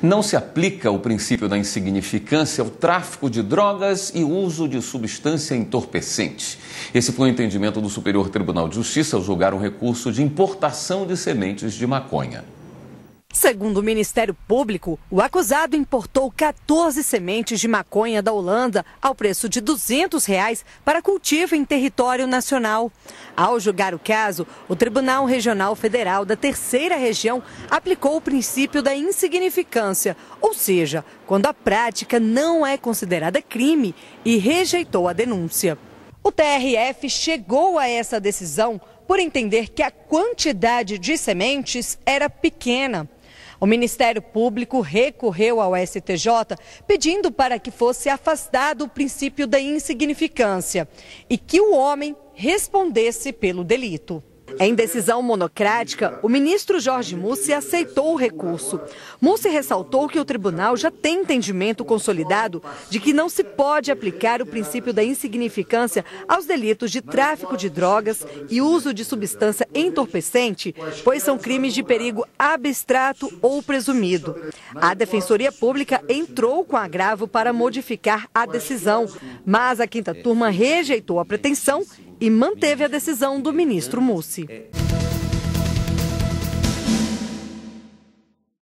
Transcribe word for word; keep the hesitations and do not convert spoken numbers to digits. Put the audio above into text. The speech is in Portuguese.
Não se aplica o princípio da insignificância ao tráfico de drogas e uso de substância entorpecente. Esse foi o entendimento do Superior Tribunal de Justiça ao julgar um recurso de importação de sementes de maconha. Segundo o Ministério Público, o acusado importou quatorze sementes de maconha da Holanda ao preço de duzentos reais para cultivo em território nacional. Ao julgar o caso, o Tribunal Regional Federal da Terceira Região aplicou o princípio da insignificância, ou seja, quando a prática não é considerada crime, e rejeitou a denúncia. O T R F chegou a essa decisão por entender que a quantidade de sementes era pequena. O Ministério Público recorreu ao S T J pedindo para que fosse afastado o princípio da insignificância e que o homem respondesse pelo delito. Em decisão monocrática, o ministro Jorge Mussi aceitou o recurso. Mussi ressaltou que o tribunal já tem entendimento consolidado de que não se pode aplicar o princípio da insignificância aos delitos de tráfico de drogas e uso de substância entorpecente, pois são crimes de perigo abstrato ou presumido. A Defensoria Pública entrou com agravo para modificar a decisão, mas a quinta turma rejeitou a pretensão e manteve a decisão do ministro Mussi.